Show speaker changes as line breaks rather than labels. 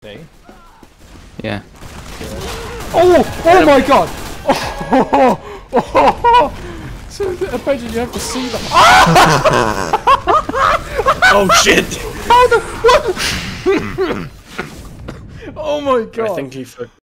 See?
Yeah.
Oh! Oh my god! Oh! So imagine you have to see them.
Oh shit!
How the what? Oh my god!
I think he